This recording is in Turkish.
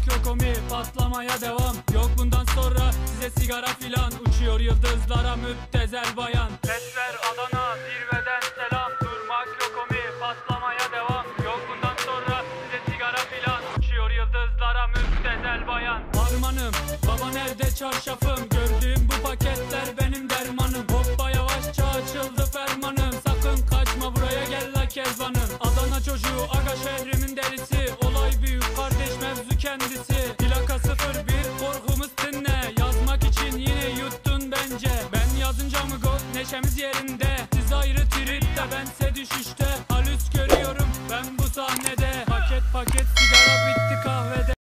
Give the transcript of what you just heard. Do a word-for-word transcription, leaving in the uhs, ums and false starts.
yok omi, patlamaya devam. Yok bundan sonra size sigara filan. Uçuyor yıldızlara müptezel bayan. Sesler Adana zirveden selam. Durmak yok omi, patlamaya devam. Yok bundan sonra size sigara filan. Uçuyor yıldızlara müptezel bayan. Harmanım baba nerede çarşafım?